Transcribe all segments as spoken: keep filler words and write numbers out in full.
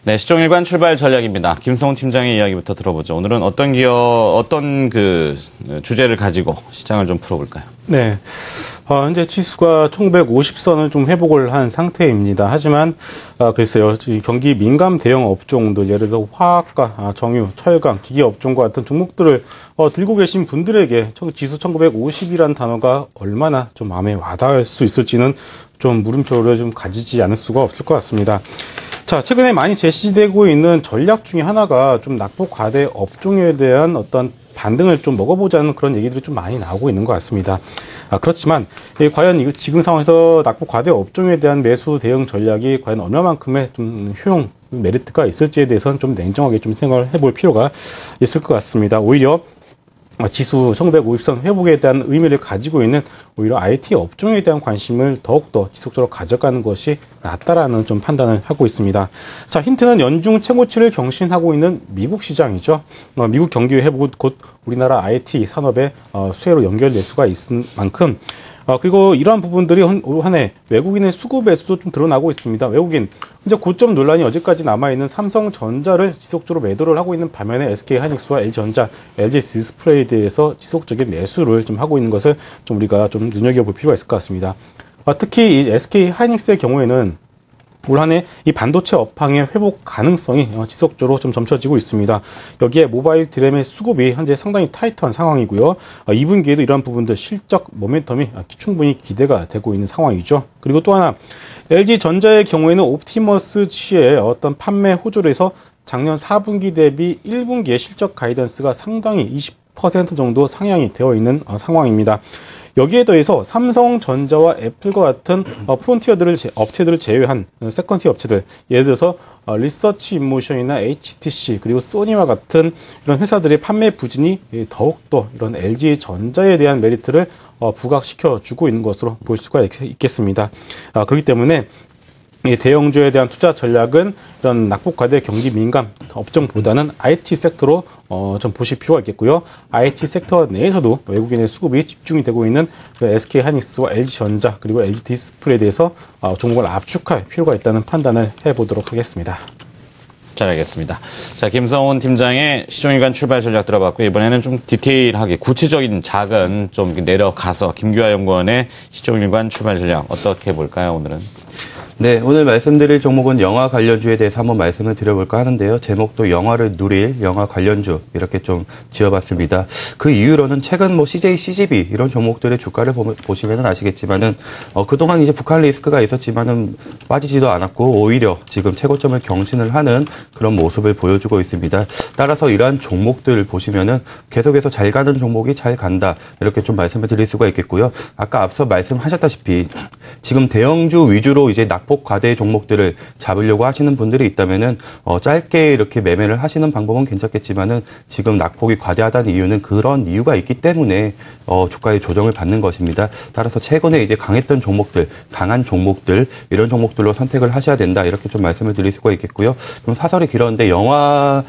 네, 시종일관 출발 전략입니다. 김성훈 팀장의 이야기부터 들어보죠. 오늘은 어떤 기업, 어떤 그 주제를 가지고 시장을 좀 풀어볼까요? 네, 어, 현재 지수가 천구백오십 선을 좀 회복을 한 상태입니다. 하지만 아, 글쎄요, 경기 민감 대형 업종들, 예를 들어 화학과 아, 정유, 철강, 기계 업종과 같은 종목들을 어, 들고 계신 분들에게 지수 천구백오십이라는 단어가 얼마나 좀 마음에 와닿을 수 있을지는 좀 물음표를 좀 가지지 않을 수가 없을 것 같습니다. 자, 최근에 많이 제시되고 있는 전략 중에 하나가 좀 낙폭 과대 업종에 대한 어떤 반등을 좀 먹어보자는 그런 얘기들이 좀 많이 나오고 있는 것 같습니다. 아, 그렇지만 예, 과연 지금 상황에서 낙폭 과대 업종에 대한 매수 대응 전략이 과연 얼마만큼의 좀 효용, 메리트가 있을지에 대해서는 좀 냉정하게 좀 생각을 해볼 필요가 있을 것 같습니다. 오히려 지수 천구백오십 선 회복에 대한 의미를 가지고 있는 오히려 아이티 업종에 대한 관심을 더욱더 지속적으로 가져가는 것이 낫다라는 좀 판단을 하고 있습니다. 자, 힌트는 연중 최고치를 경신하고 있는 미국 시장이죠. 어, 미국 경기 회복은 곧 우리나라 아이티 산업의 어, 수혜로 연결될 수가 있는 만큼 어, 그리고 이러한 부분들이 올 한 해 외국인의 수급 매수도 좀 드러나고 있습니다. 외국인 이제 고점 논란이 어제까지 남아있는 삼성전자를 지속적으로 매도를 하고 있는 반면에 에스케이하이닉스와 엘지전자, 엘지디스플레이에 대해서 지속적인 매수를 좀 하고 있는 것을 좀 우리가 좀 눈여겨볼 필요가 있을 것 같습니다. 어, 특히 이 에스케이하이닉스의 경우에는 올 한 해 이 반도체 업황의 회복 가능성이 지속적으로 좀 점쳐지고 있습니다. 여기에 모바일 디램의 수급이 현재 상당히 타이트한 상황이고요. 이 분기에도 이러한 부분들 실적 모멘텀이 충분히 기대가 되고 있는 상황이죠. 그리고 또 하나 엘지전자의 경우에는 옵티머스 G의 어떤 판매 호조에서 작년 사 분기 대비 일 분기의 실적 가이던스가 상당히 이십 퍼센트 정도 상향이 되어 있는 상황입니다. 여기에 더해서 삼성전자와 애플과 같은 프론티어들을 업체들을 제외한 세컨티 업체들, 예를 들어서 리서치 인모션이나 에이치티씨 그리고 소니와 같은 이런 회사들의 판매 부진이 더욱더 이런 엘지전자에 대한 메리트를 부각시켜주고 있는 것으로 볼 수가 있겠습니다. 그렇기 때문에 대형주에 대한 투자 전략은 이런 낙폭 과대 경기 민감 업종보다는 아이티 섹터로 어, 좀 보실 필요가 있겠고요. 아이티 섹터 내에서도 외국인의 수급이 집중이 되고 있는 에스케이하이닉스와 엘지전자 그리고 엘지디스플레이에 대해서 어, 종목을 압축할 필요가 있다는 판단을 해보도록 하겠습니다. 잘 알겠습니다. 자, 김성훈 팀장의 시종일관 출발 전략 들어봤고 이번에는 좀 디테일하게 구체적인 작은 좀 내려가서 김규하 연구원의 시종일관 출발 전략 어떻게 볼까요, 오늘은? 네, 오늘 말씀드릴 종목은 영화 관련주에 대해서 한번 말씀을 드려볼까 하는데요. 제목도 영화를 누릴 영화 관련주 이렇게 좀 지어봤습니다. 그 이유로는 최근 뭐 씨제이, 씨지비 이런 종목들의 주가를 보시면 아시겠지만은 어, 그동안 이제 북한 리스크가 있었지만은 빠지지도 않았고 오히려 지금 최고점을 경신을 하는 그런 모습을 보여주고 있습니다. 따라서 이러한 종목들 보시면은 계속해서 잘 가는 종목이 잘 간다 이렇게 좀 말씀을 드릴 수가 있겠고요. 아까 앞서 말씀하셨다시피 지금 대형주 위주로 이제 낙 낙폭 과대 종목들을 잡으려고 하시는 분들이 있다면은 어, 짧게 이렇게 매매를 하시는 방법은 괜찮겠지만은 지금 낙폭이 과대하다는 이유는 그런 이유가 있기 때문에 어, 주가의 조정을 받는 것입니다. 따라서 최근에 이제 강했던 종목들, 강한 종목들 이런 종목들로 선택을 하셔야 된다 이렇게 좀 말씀을 드릴 수가 있겠고요. 좀 사설이 길었는데 영화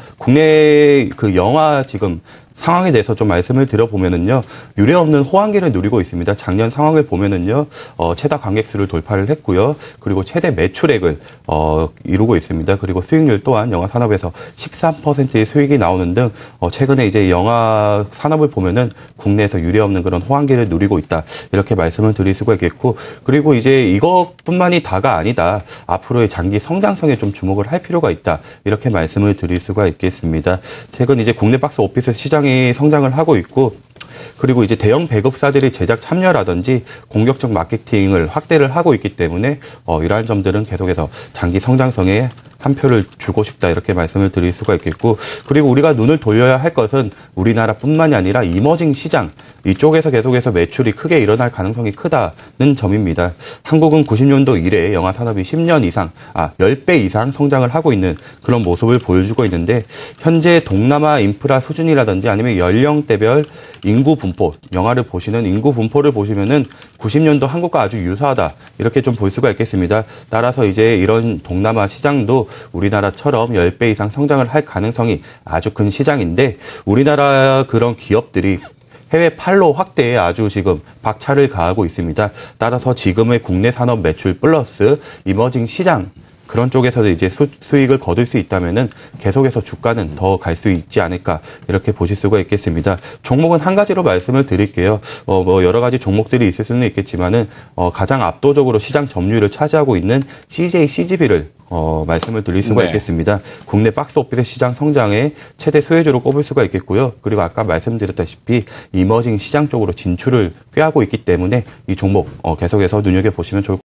국내 그 영화 지금 상황에 대해서 좀 말씀을 드려보면은요, 유례없는 호황기를 누리고 있습니다. 작년 상황을 보면은요, 어, 최다 관객수를 돌파를 했고요. 그리고 최대 매출액을, 어, 이루고 있습니다. 그리고 수익률 또한 영화 산업에서 십삼 퍼센트의 수익이 나오는 등, 어, 최근에 이제 영화 산업을 보면은 국내에서 유례없는 그런 호황기를 누리고 있다. 이렇게 말씀을 드릴 수가 있겠고, 그리고 이제 이것뿐만이 다가 아니다. 앞으로의 장기 성장성에 좀 주목을 할 필요가 있다. 이렇게 말씀을 드릴 수가 있겠습니다. 최근 이제 국내 박스 오피스 시장이 성장을 하고 있고 그리고 이제 대형 배급사들이 제작 참여라든지 공격적 마케팅을 확대를 하고 있기 때문에 어, 이러한 점들은 계속해서 장기 성장성에 한 표를 주고 싶다 이렇게 말씀을 드릴 수가 있겠고 그리고 우리가 눈을 돌려야 할 것은 우리나라뿐만이 아니라 이머징 시장 이쪽에서 계속해서 매출이 크게 일어날 가능성이 크다는 점입니다. 한국은 구십 년도 이래 영화 산업이 십 년 이상, 아, 십 배 이상 성장을 하고 있는 그런 모습을 보여주고 있는데 현재 동남아 인프라 수준이라든지 아니면 연령대별 인구 분포, 영화를 보시는 인구 분포를 보시면은 구십 년도 한국과 아주 유사하다 이렇게 좀 볼 수가 있겠습니다. 따라서 이제 이런 동남아 시장도 우리나라처럼 십 배 이상 성장을 할 가능성이 아주 큰 시장인데 우리나라 그런 기업들이 해외 판로 확대에 아주 지금 박차를 가하고 있습니다. 따라서 지금의 국내 산업 매출 플러스 이머징 시장 그런 쪽에서도 이제 수, 수익을 거둘 수 있다면은 계속해서 주가는 더 갈 수 있지 않을까 이렇게 보실 수가 있겠습니다. 종목은 한 가지로 말씀을 드릴게요. 어, 뭐 여러 가지 종목들이 있을 수는 있겠지만은 어, 가장 압도적으로 시장 점유율을 차지하고 있는 씨제이 씨지비를 어, 말씀을 드릴 수가 네. 있겠습니다. 국내 박스 오피스 시장 성장의 최대 수혜주로 꼽을 수가 있겠고요. 그리고 아까 말씀드렸다시피 이머징 시장 쪽으로 진출을 꾀하고 있기 때문에 이 종목 어, 계속해서 눈여겨보시면 좋을 것 같습니다.